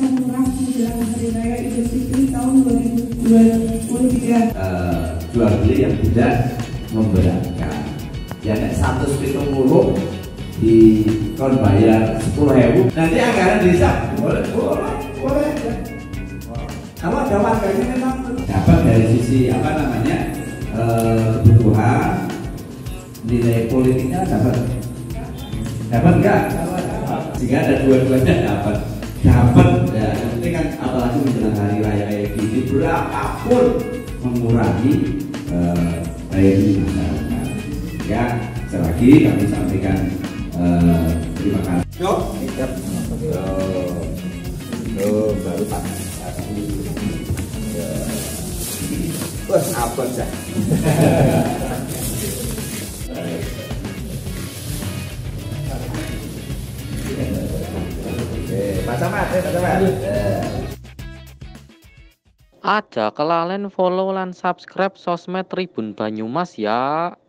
murah menjelang Hari Raya Idul Fitri tahun 2023. Jual beli yang tidak memberatkan. Ya nek 170 di kon bayar 10.000. Nanti anggaran desa boleh. Kalau ada warganya memang dapat dari sisi kebutuhan, nilai politiknya dapat enggak? Jika ada dua-duanya dapat ya. Yang penting kan apalagi menjelang hari raya kayak gini berapapun mengurangi daya beli masyarakat. Ya, selagi kami sampaikan terima kasih. Baru pakai. Wah, apa sih? Aja kelalen follow lan subscribe sosmed Tribun Banyumas ya.